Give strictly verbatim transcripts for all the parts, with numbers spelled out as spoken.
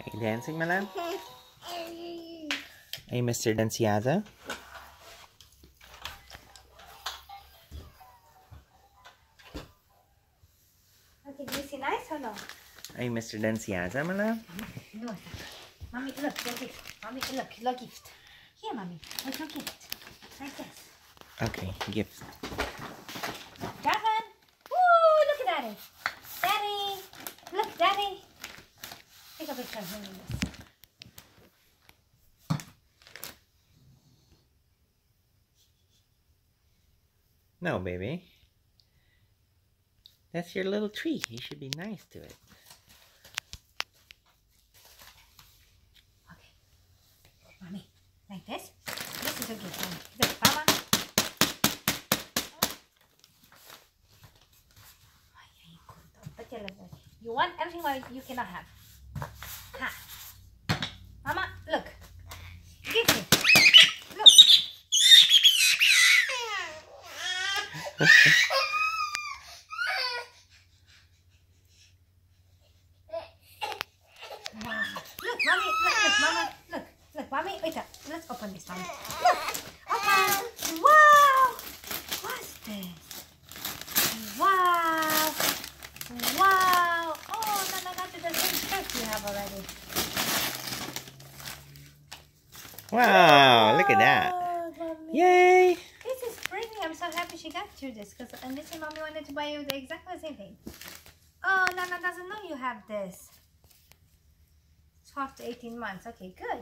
You dancing, my love? Are you Mister Danciaza? Okay, do you see nice or no? Are you Mister Danciaza, my love? No, mommy, look, your gift. Mommy, look, your gift. Here, mommy, there's your gift. Like this. Okay, gift. Dragon! Woo! Look at Daddy! Daddy! Look, Daddy! Take a picture of him in this. No, baby. That's your little tree. You should be nice to it. Okay. Mommy, like this. This is a gift, mommy. Look, Mama. You want everything or you cannot have. Ha. Mama, look. Give me. Look. Wow. Look, mommy, look, look, mama, look, look, mommy, wait up. Let's open this, mommy. Look, open. Wow. What's this? Wow. Wow. Oh, no, no, not the same shirt you have already. Wow, look at that. Mommy. Yay. This is pretty. I'm so happy she got you this because Alicia mommy wanted to buy you the exactly the same thing. Oh, Nana doesn't know you have this. twelve to eighteen months. Okay, good.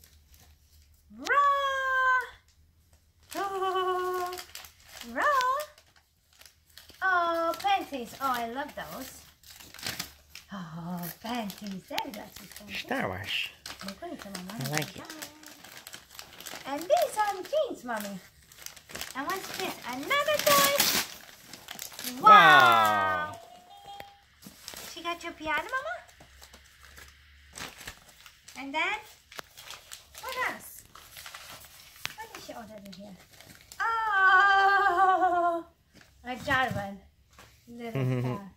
Raw! Oh, raw! Oh, panties. Oh, I love those. Oh, panties. Daddy got you panties. Star Wars. I like it. And these are jeans, mommy. And what's this? Another toy? Wow! Wow. She got your piano, mama? And then, what else? What did she order in here? Oh! A Jarvan. Little star.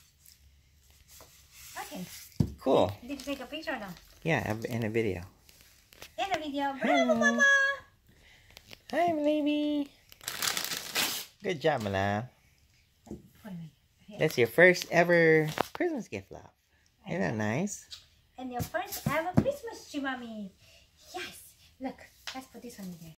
Okay. Cool. Did you take a picture or no? Yeah, in a video. In a video. Bravo, mama! Hi, baby. Good job, my love. That's your first ever Christmas gift, love. Isn't that nice? And your first ever Christmas tree, mommy. Yes. Look, let's put this one in there.